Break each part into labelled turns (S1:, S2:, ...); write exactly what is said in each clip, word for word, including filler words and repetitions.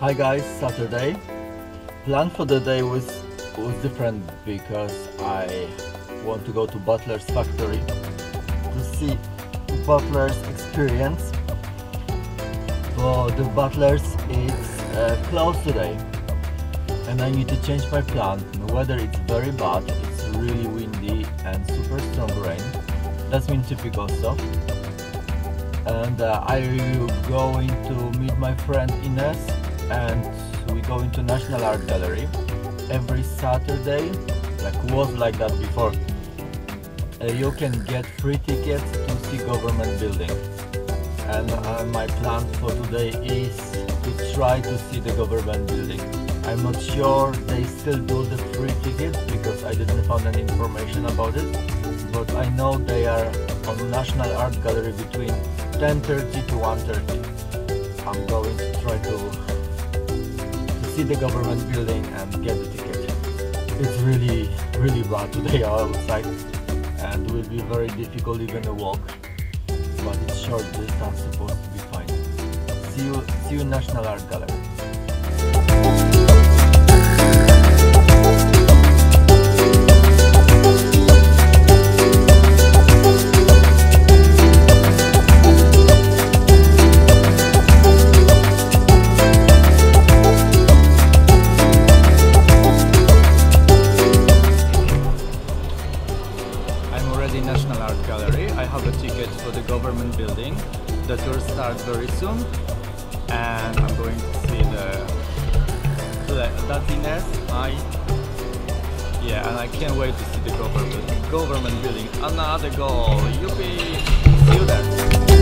S1: Hi guys, Saturday. Plan for the day was was different because I want to go to Butler's factory to see Butler's experience. But the Butler's is uh, closed today and I need to change my plan. The weather is very bad, it's really windy and super strong rain. That's mean typical stuff. And uh, I'm going to meet my friend Ines and we go into National Art Gallery every Saturday, like was like that before. Uh, you can get free tickets to see government building, and uh, my plan for today is to try to see the government building. I'm not sure they still do the free tickets because I didn't find any information about it, but I know they are on National Art Gallery between ten thirty to one thirty. I'm going to try to see the government building and get the ticket. It's really really bad today outside and will be very difficult even a walk, but it's short distance, supposed to be fine. See you, see you in National Art Gallery. National Art Gallery. I have a ticket for the government building. The tour starts very soon and I'm going to see the that's Ines. I yeah, and I can't wait to see the government government building. Another goal. Yippee! See you there.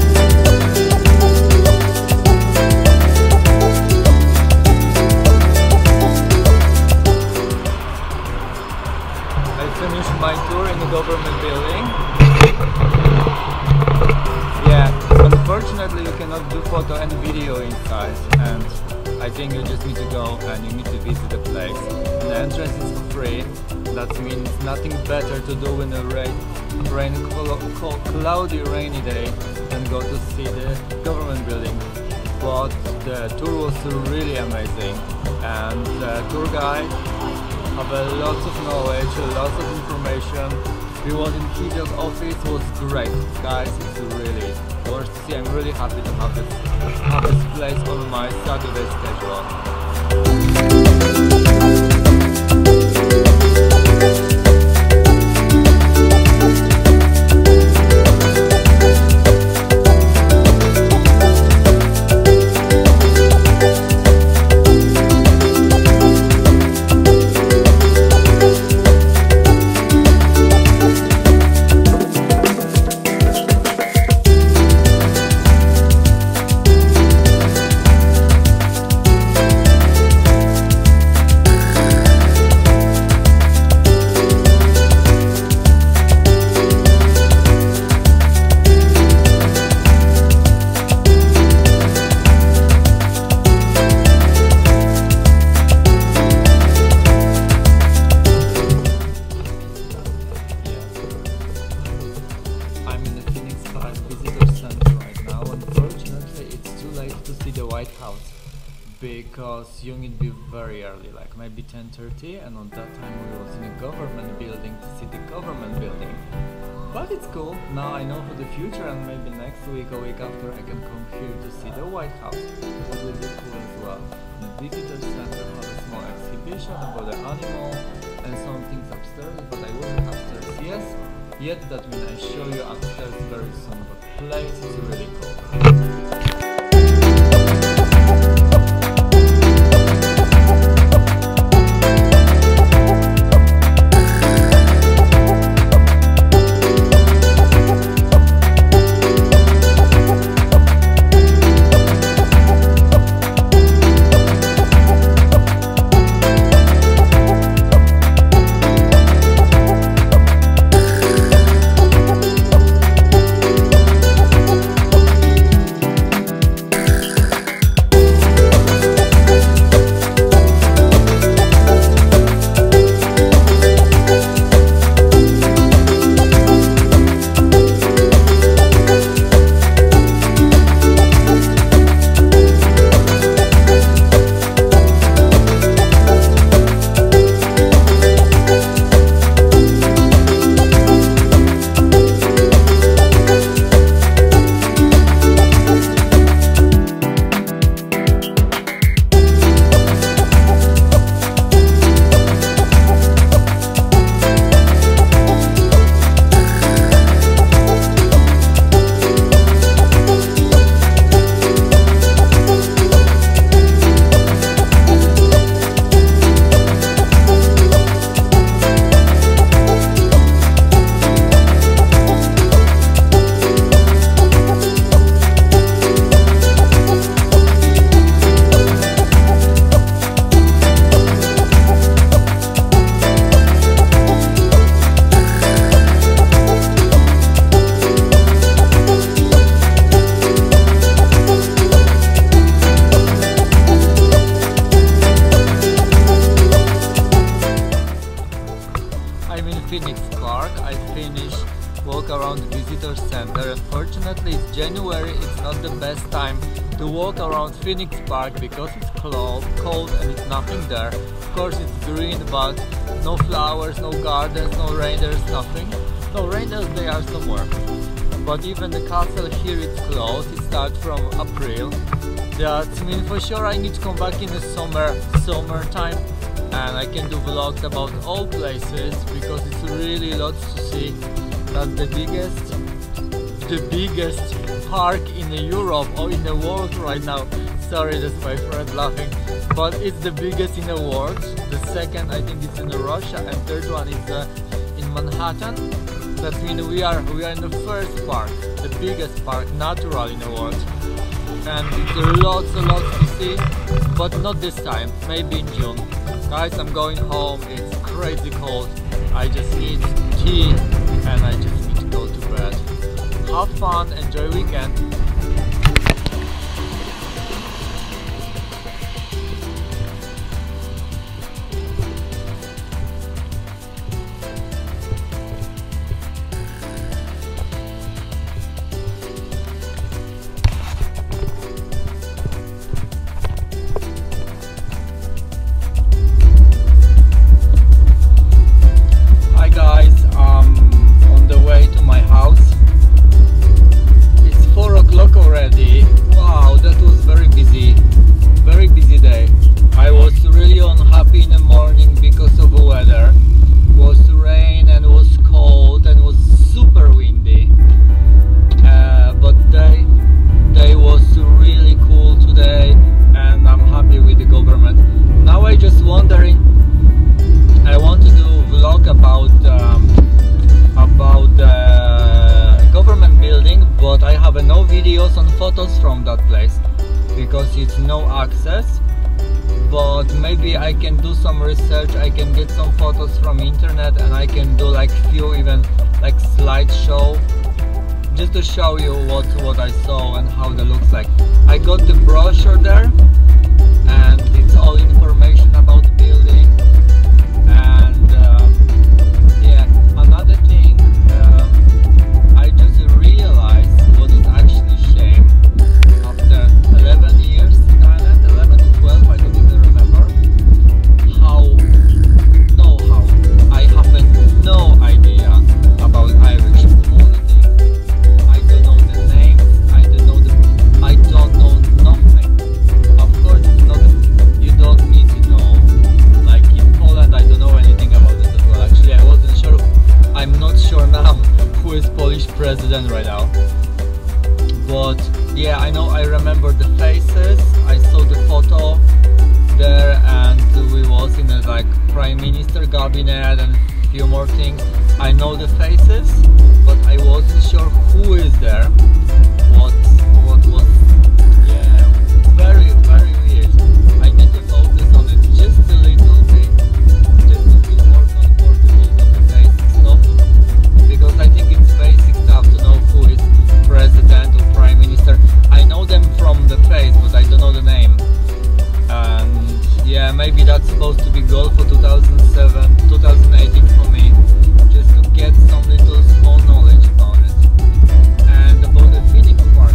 S1: Finished my tour in the government building. Yeah, unfortunately you cannot do photo and video inside, and I think you just need to go and you need to visit the place. The entrance is free. That means nothing better to do in a rain, rain cl cloudy, rainy day than go to see the government building. But the tour was really amazing, and the tour guide have a lot of knowledge, a lot of information. We were in Kijo's office, was great. Guys, it's really worth to see. I'm really happy to have this, have this place on my Saturday schedule. The White House because you need to be very early, like maybe ten thirty, and on that time we was in a government building to see the government building. But it's cool, now I know for the future, and maybe next week or week after I can come here to see the White House. That will be cool as well. The visitor center has a small exhibition about the animal and some things upstairs, but I will be upstairs, yes, yet that means I show you upstairs very soon, but the place is really cool. honestly, it's January, it's not the best time to walk around Phoenix Park because it's cold, cold and it's nothing there. Of course it's green, but no flowers, no gardens, no reindeers, nothing. No, reindeers, they are somewhere. But even the castle here, it's closed. It starts from April. That means for sure I need to come back in the summer, summertime, and I can do vlogs about all places because it's really lots to see. That's the biggest, the biggest park in Europe or in the world right now. Sorry, that's my friend laughing. But it's the biggest in the world. The second, I think, it's in Russia, and third one is uh, in Manhattan. That means we are we are in the first park, the biggest park, natural in the world. And it's lots and lots to see, but not this time, maybe in June. Guys, I'm going home, it's crazy cold. I just need tea and I just need to go to bed. Have fun, enjoy weekend. Photos from that place because it's no access, but maybe I can do some research, I can get some photos from internet and I can do like few even like slideshow just to show you what what I saw and how that looks like. I got the brochure there and it's all information about the building. And uh, yeah, another thing, uh, I just realized what is actually shame. After eleven years in Ireland, eleven to twelve, I don't even remember how, no how, I have no idea about Irish politics. I don't know the names, I don't know the, I don't know nothing. Of course it's not, you don't need to know, like in Poland I don't know anything about it as well. Actually I wasn't sure, I'm not sure now who is Polish president right now. But yeah, I know, I remember the faces, I saw the photo there and we was in a like prime minister cabinet and a few more things. I know the faces, but I wasn't sure who is there, what, what was, yeah, very, very weird. I need to focus on it just a little bit, just to feel more comfortable with the basic stuff, because I think it's basic stuff to know who is president or prime minister. I know them from the face, but I don't know the name. And yeah, maybe that's supposed to be goal for two thousand seven, two thousand eighteen for me, just to get some little small knowledge about it. And about the Phoenix Park,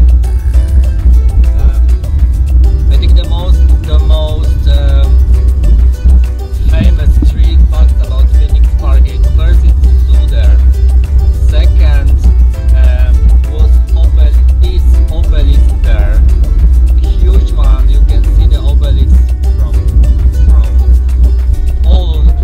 S1: um, I think the most, the most um, famous street facts about Phoenix Park is first it's zoo there. Second, um, was obelisk, this obelisk there, a huge one. You can see the obelisk from from all over the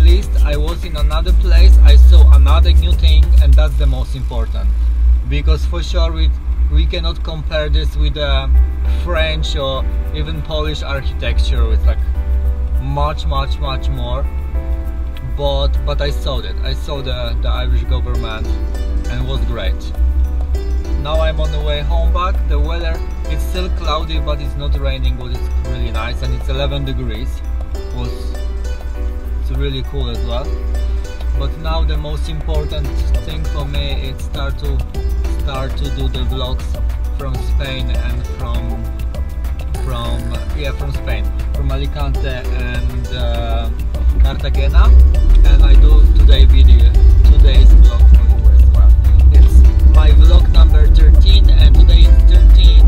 S1: least I was in another place, I saw another new thing, and that's the most important, because for sure we, we cannot compare this with uh, French or even Polish architecture. It's like much much much more, but but I saw that I saw the, the Irish government, and it was great. Now I'm on the way home back. The weather, it's still cloudy, but it's not raining, but it's really nice, and it's eleven degrees. It was it's really cool as well. But now the most important thing for me is start to start to do the vlogs from Spain and from from yeah from Spain, from Alicante and uh, Cartagena, and I do today video today's vlog for you as well. It's my vlog number thirteen, and today is thirteen